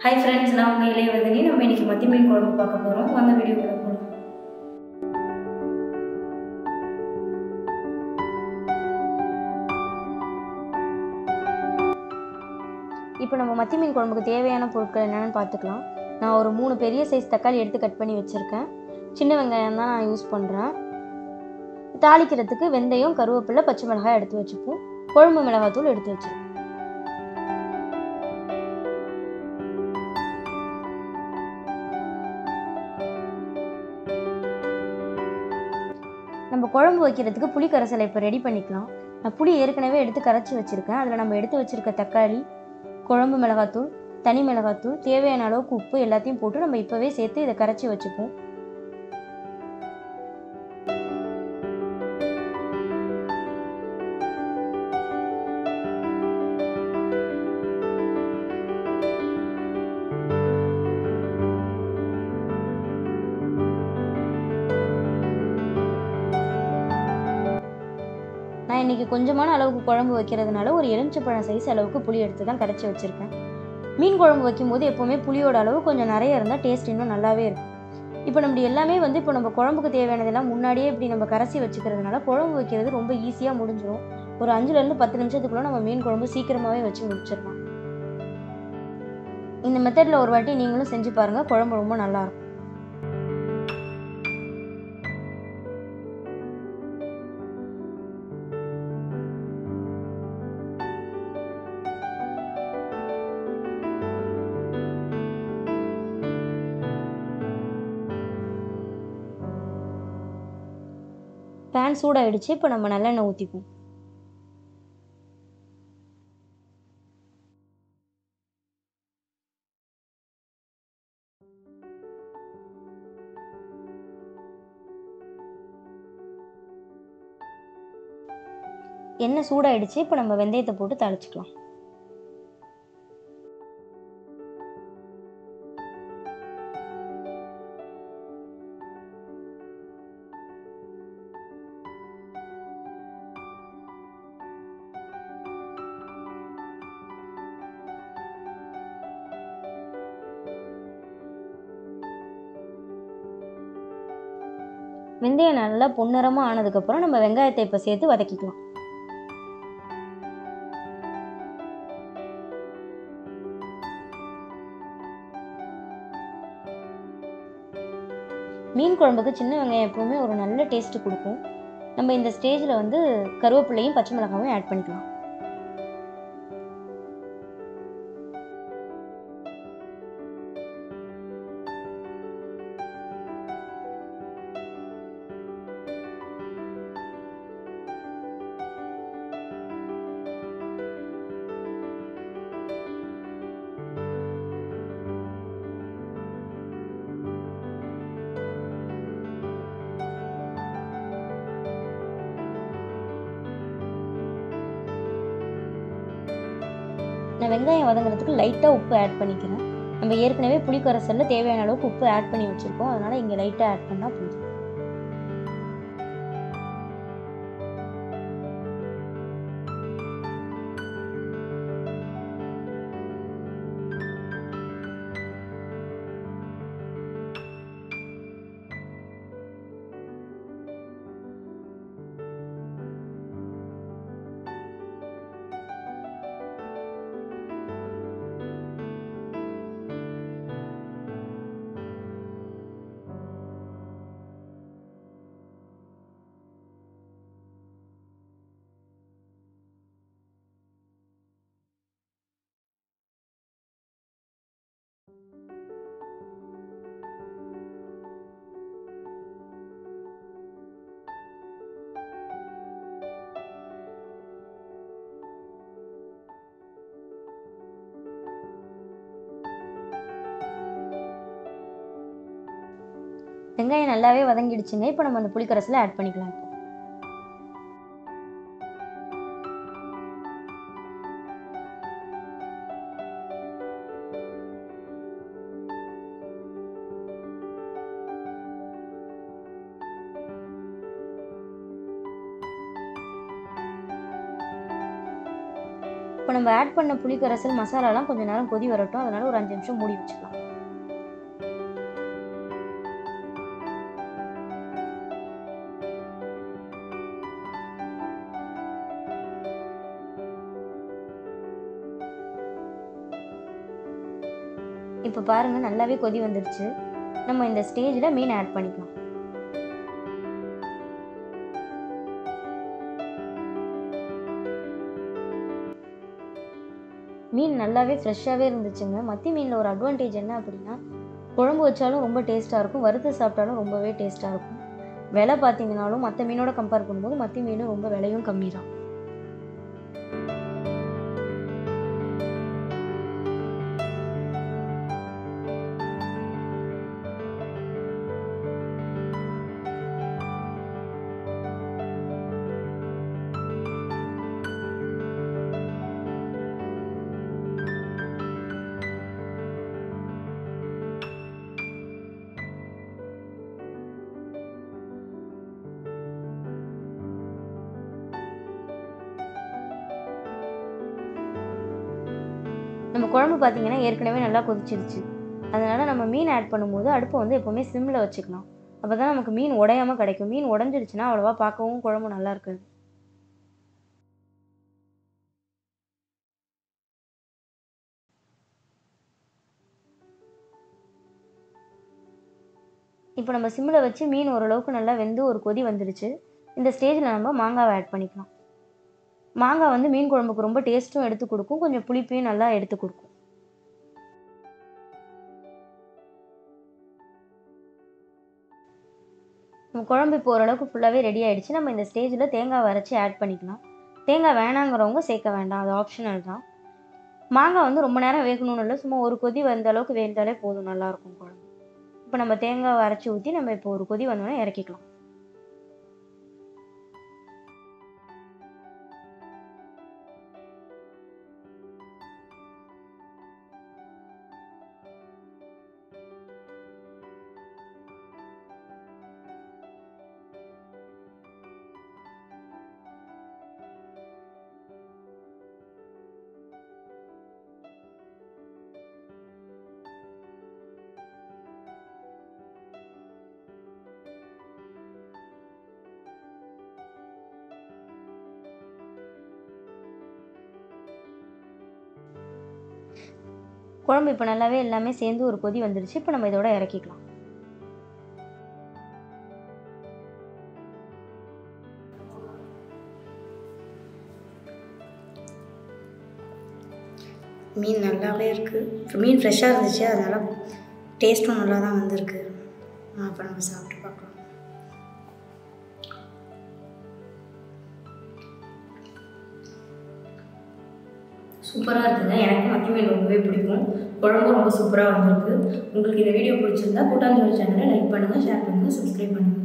Hi friends, நான் உங்க இளையவதனி. நம்ம இன்னைக்கு மத்தி மீன் குழம்பு பார்க்க போறோம். வாங்க வீடியோக்குள்ள போலாம். இப்போ நம்ம மத்தி மீன் குழம்புக்கு தேவையான பொருட்கள் என்னென்னு பார்த்துக்கலாம். நான் ஒரு 3 பெரிய சைஸ் தக்காளி எடுத்து கட் பண்ணி வச்சுருக்கேன். சின்ன வெங்காயம் தான் நான் யூஸ் பண்ணுறேன். தாளிக்கிறதுக்கு வெந்தயம், கருவேப்பிலை, பச்சை மிளகாய் எடுத்து வச்சுப்போம். குழம்பு மிளகாத்தூள் எடுத்து வச்சுருக்கோம். நம்ம குழம்பு வைக்கிறதுக்கு புளி கரைசலை இப்போ ரெடி பண்ணிக்கலாம். நான் புளி ஏற்கனவே எடுத்து கரைச்சி வச்சுருக்கேன். அதில் நம்ம எடுத்து வச்சுருக்க தக்காளி, குழம்பு மிளகாத்தூள், தனி மிளகாத்தூள், தேவையான அளவுக்கு உப்பு எல்லாத்தையும் போட்டு நம்ம இப்போவே சேர்த்து இதை கரைச்சி வச்சுப்போம். நான் இன்றைக்கி கொஞ்சமான அளவுக்கு குழம்பு வைக்கிறதுனால ஒரு எலுமிச்சைப்பழம் சைஸ் அளவுக்கு புளி எடுத்து தான் கரைச்சி வச்சுருக்கேன். மீன் குழம்பு வைக்கும்போது எப்போவுமே புளியோட அளவு கொஞ்சம் நிறைய இருந்தால் டேஸ்ட் இன்னும் நல்லாவே இருக்கும். இப்போ நம்ம எல்லாமே இப்போ நம்ம குழம்புக்கு தேவையானதெல்லாம் முன்னாடியே இப்படி நம்ம கரைச்சி வச்சுக்கிறதுனால குழம்பு வைக்கிறது ரொம்ப ஈஸியாக முடிஞ்சிடும். ஒரு 5லேருந்து 10 நிமிஷத்துக்குள்ளே நம்ம மீன் குழம்பு சீக்கிரமாகவே வச்சு முடிச்சிடலாம். இந்த மெத்தடில் ஒரு வாட்டி நீங்களும் செஞ்சு பாருங்கள், குழம்பு ரொம்ப நல்லாயிருக்கும். பேன் சூடாகிடுச்சு. இப்போ நம்ம நல்லெண்ணெய் ஊற்றிப்போம். எண்ணெய் சூடாகிடுச்சு. இப்போ நம்ம வெந்தயத்தை போட்டு தாளிச்சிக்கலாம். வெந்தயம் நல்லா பொன்னிறமாக ஆனதுக்கப்புறம் நம்ம வெங்காயத்தை இப்போ சேர்த்து வதக்கிக்கலாம். மீன் குழம்புக்கு சின்ன வெங்காயம் எப்பவுமே ஒரு நல்ல டேஸ்ட்டு கொடுக்கும். நம்ம இந்த ஸ்டேஜில் கருவேப்பிலையும் பச்சை மிளகாயும் ஆட் பண்ணிக்கலாம். நான் வெங்காயம் வதங்குறதுக்கு லைட்டாக உப்பு ஆட் பண்ணிக்கிறேன். நம்ம ஏற்கனவே புளி கரைசலில் தேவையான அளவுக்கு உப்பு ஆட் பண்ணி வச்சுருக்கோம். அதனால் இங்கே லைட்டாக ஆட் பண்ணால் போதும். வெங்காயம் நல்லாவே வதங்கிடுச்சுங்க. இப்போ நம்ம அந்த புளி கரைசலை ஆட் பண்ணிக்கலாம். இப்போ நம்ம ஆட் பண்ண புளி கரைசல் மசாலாலாம் கொஞ்சம் நேரம் கொதி வரட்டும். அதனால் ஒரு 5 நிமிஷம் மூடி வச்சுக்கலாம். இப்போ பாருங்கள், நல்லாவே கொதி வந்துடுச்சு. நம்ம இந்த ஸ்டேஜில் மீன் ஆட் பண்ணிக்கலாம். மீன் நல்லாவே ஃப்ரெஷ்ஷாகவே இருந்துச்சுங்க. மத்தி மீனில் ஒரு அட்வான்டேஜ் என்ன அப்படின்னா, குழம்பு வச்சாலும் ரொம்ப டேஸ்ட்டாக இருக்கும், வறுத்து சாப்பிட்டாலும் ரொம்பவே டேஸ்ட்டாக இருக்கும். விலை பார்த்தீங்கன்னாலும் மற்ற மீனோட கம்பேர் பண்ணும்போது மத்தி மீன் ரொம்ப விலையும் கம்மி தான். நம்ம குழம்பு பார்த்தீங்கன்னா ஏற்கனவே நல்லா கொதிச்சிருச்சு. அதனால் நம்ம மீன் ஆட் பண்ணும்போது அடுப்பை வந்து எப்போவுமே சிம்மில் வச்சுக்கலாம். அப்போ தான் நமக்கு மீன் உடையாமல் கிடைக்கும். மீன் உடஞ்சிடுச்சுன்னா அவ்வளோவா பார்க்கவும் குழம்பு நல்லா இருக்காது. இப்போ நம்ம சிம்மில் வச்சு மீன் ஓரளவுக்கு நல்லா வெந்து ஒரு கொதி வந்துடுச்சு. இந்த ஸ்டேஜில் நம்ம மாங்காவை ஆட் பண்ணிக்கலாம். மாங்காய் வந்து மீன் குழம்புக்கு ரொம்ப டேஸ்ட்டும் எடுத்து கொடுக்கும், கொஞ்சம் புளிப்பையும் நல்லா எடுத்து கொடுக்கும். நம்ம குழம்பு இப்போ ஓரளவுக்கு ஃபுல்லாகவே ரெடி ஆகிடுச்சு. நம்ம இந்த ஸ்டேஜில் தேங்காய் அரைச்சி ஆட் பண்ணிக்கலாம். தேங்காய் வேணாங்கிறவங்க சேர்க்க வேண்டாம், அது ஆப்ஷனல் தான். மாங்காய் வந்து ரொம்ப நேரம் வேகணும்னு இல்லை, சும்மா ஒரு கொதி வந்த அளவுக்கு வேந்தாலே போதும், நல்லாயிருக்கும் குழம்பு. இப்போ நம்ம தேங்காய் அரைச்சி ஊற்றி நம்ம இப்போ ஒரு கொதி வந்தோடனே இறக்கிக்கலாம். குழம்பு இப்போ நல்லாவே எல்லாமே சேர்ந்து ஒரு கொதி வந்துடுச்சு. இப்போ நம்ம இதோட இறக்கிக்கலாம். மீன் நல்லாவே இருக்குது. மீன் ஃப்ரெஷ்ஷாக இருந்துச்சு, அதனால் டேஸ்ட்டும் நல்லா தான் வந்திருக்கு. அப்போ நம்ம சாப்பிட்டு பார்க்கலாம். சூப்பராக இருக்குங்க. எனக்கு மத்தி மீன் ரொம்பவே பிடிக்கும். குழம்பும் ரொம்ப சூப்பராக வந்திருக்கு. உங்களுக்கு இந்த வீடியோ பிடிச்சிருந்தா கூட்டாஞ்சோறு சேனலை லைக் பண்ணுங்கள், ஷேர் பண்ணுங்கள், சப்ஸ்கிரைப் பண்ணுங்கள்.